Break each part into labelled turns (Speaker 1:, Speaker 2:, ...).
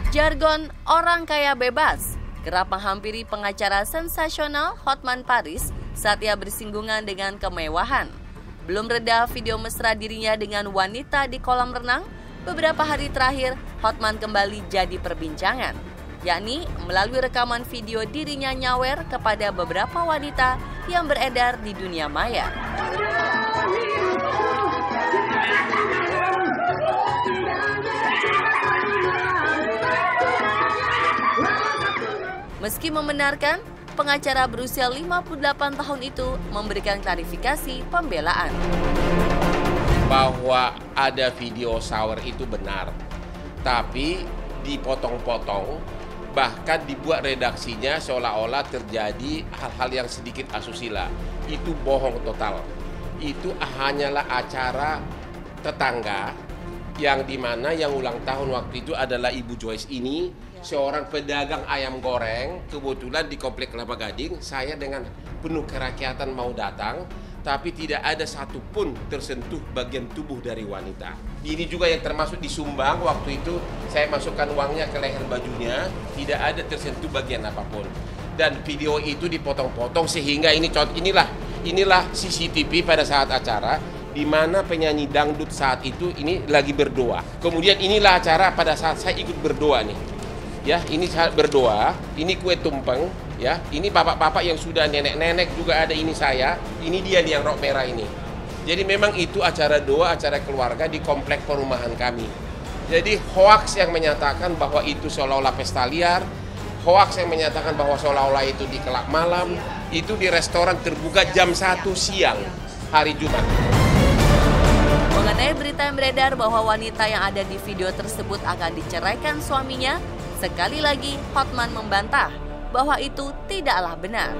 Speaker 1: Jargon orang kaya bebas kerap menghampiri pengacara sensasional Hotman Paris saat ia bersinggungan dengan kemewahan. Belum reda video mesra dirinya dengan wanita di kolam renang, beberapa hari terakhir Hotman kembali jadi perbincangan, yakni melalui rekaman video dirinya nyawer kepada beberapa wanita yang beredar di dunia maya. Meski membenarkan, pengacara berusia 58 tahun itu memberikan klarifikasi pembelaan.
Speaker 2: Bahwa ada video shower itu benar, tapi dipotong-potong, bahkan dibuat redaksinya seolah-olah terjadi hal-hal yang sedikit asusila. Itu bohong total. Itu hanyalah acara tetangga yang dimana yang ulang tahun waktu itu adalah Ibu Joyce ini, seorang pedagang ayam goreng. Kebetulan di Komplek Kelapa Gading, saya dengan penuh kerakyatan mau datang, tapi tidak ada satupun tersentuh bagian tubuh dari wanita. Ini juga yang termasuk disumbang waktu itu, saya masukkan uangnya ke leher bajunya, tidak ada tersentuh bagian apapun. Dan video itu dipotong-potong sehingga inilah CCTV pada saat acara, di mana penyanyi dangdut saat itu ini lagi berdoa. Kemudian inilah acara pada saat saya ikut berdoa nih. Ya, ini saat berdoa, ini kue tumpeng, ya. Ini bapak-bapak yang sudah nenek-nenek juga ada, ini saya. Ini dia nih yang rok merah ini. Jadi memang itu acara doa, acara keluarga di komplek perumahan kami. Jadi hoaks yang menyatakan bahwa itu seolah-olah pesta liar, hoaks yang menyatakan bahwa seolah-olah itu di kelab malam, itu di restoran terbuka jam 1 siang hari Jumat.
Speaker 1: Mengenai berita yang beredar bahwa wanita yang ada di video tersebut akan diceraikan suaminya, sekali lagi Hotman membantah bahwa itu tidaklah benar.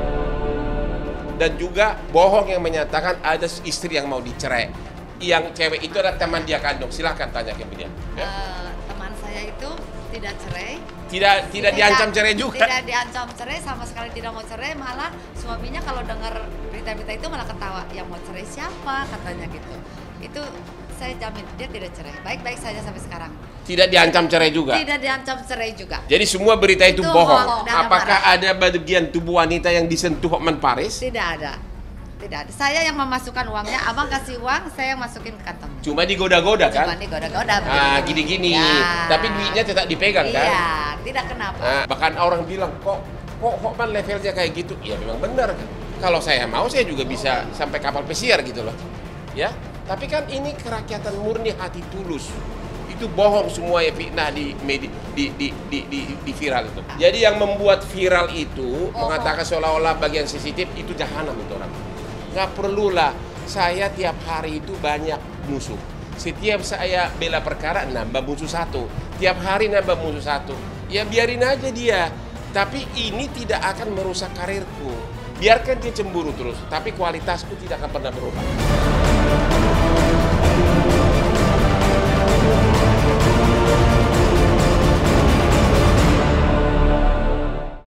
Speaker 2: Dan juga bohong yang menyatakan ada istri yang mau dicerai. Yang cewek itu adalah teman dia kandung. Silahkan tanya ke dia. Ya?
Speaker 3: Teman saya itu tidak cerai.
Speaker 2: Tidak diancam cerai juga.
Speaker 3: Tidak diancam cerai, sama sekali tidak mau cerai. Malah suaminya kalau dengar berita-berita itu malah ketawa. Yang mau cerai siapa, katanya gitu. Itu saya jamin dia tidak cerai. Baik-baik saja sampai sekarang.
Speaker 2: Tidak diancam cerai juga?
Speaker 3: Tidak diancam cerai juga.
Speaker 2: Jadi semua berita itu bohong. Apakah ada bagian tubuh wanita yang disentuh Hotman Paris?
Speaker 3: Tidak ada. Tidak ada. Saya yang memasukkan uangnya, abang kasih uang, saya yang masukin ke kantong.
Speaker 2: Cuma digoda-goda kan?
Speaker 3: Cuma digoda-goda.
Speaker 2: Gini-gini.
Speaker 3: Ya.
Speaker 2: Tapi duitnya tetap dipegang kan?
Speaker 3: Iya, tidak kenapa.
Speaker 2: Bahkan orang bilang, kok Hotman levelnya kayak gitu? Ya memang benar kan. Kalau saya mau, saya juga bisa sampai kapal pesiar gitu loh. Ya, tapi kan ini kerakyatan murni hati tulus. Itu bohong semua ya, fitnah di viral itu. Jadi yang membuat viral itu mengatakan seolah-olah bagian sensitif itu jahanam itu orang. Nggak perlulah saya tiap hari itu banyak musuh. Setiap saya bela perkara nambah musuh satu. Tiap hari nambah musuh satu. Ya biarin aja dia. Tapi ini tidak akan merusak karirku. Biarkan dia cemburu terus, tapi kualitasku tidak akan pernah berubah.